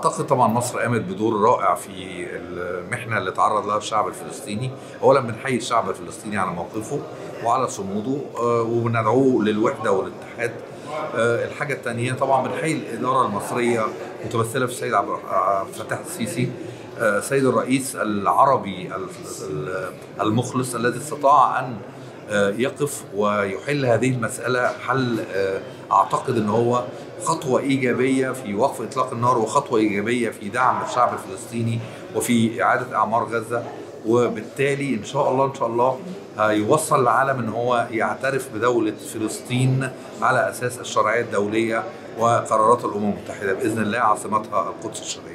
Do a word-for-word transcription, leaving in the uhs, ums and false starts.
اعتقد طبعا مصر قامت بدور رائع في المحنه اللي تعرض لها الشعب الفلسطيني. اولا بنحيي الشعب الفلسطيني على موقفه وعلى صموده وبندعوه للوحده والاتحاد. الحاجه الثانيه طبعا بنحيي الاداره المصريه متمثله في السيد عبد الفتاح السيسي، سيد الرئيس العربي المخلص الذي استطاع ان يقف ويحل هذه المسألة حل أعتقد أنه هو خطوة إيجابية في وقف إطلاق النار، وخطوة إيجابية في دعم الشعب الفلسطيني وفي إعادة أعمار غزة. وبالتالي إن شاء الله إن شاء الله هيوصل العالم أن هو يعترف بدولة فلسطين على أساس الشرعية الدولية وقرارات الأمم المتحدة بإذن الله، عاصمتها القدس الشرقية.